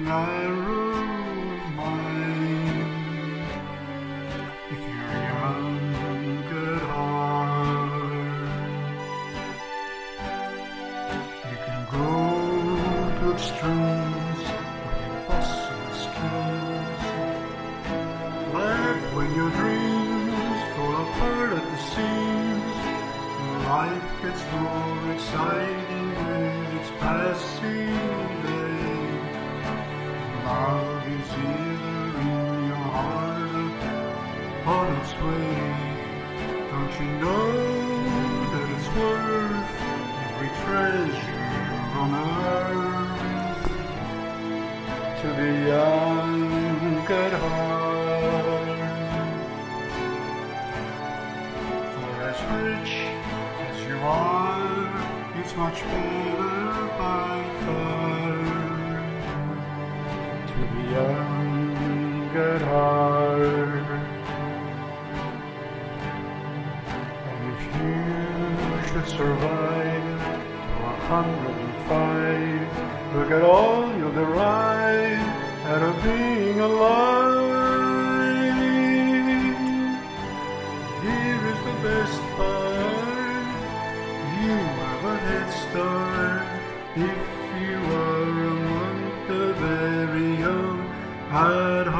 narrow mind. If you're young at heart, you can go to extremes with impossible schemes. Laugh when your dreams fall apart at the seams. Life gets more exciting with its passing day. Love is either in your heart or on its way. Don't you know that it's worth every treasure on earth to be young at heart? For as rich as you are, it's much better by far to be young at heart. And if you should survive to 105, look at all you'll derive out of being alive. Here is the best part: you have a head start if you are among the very young at heart.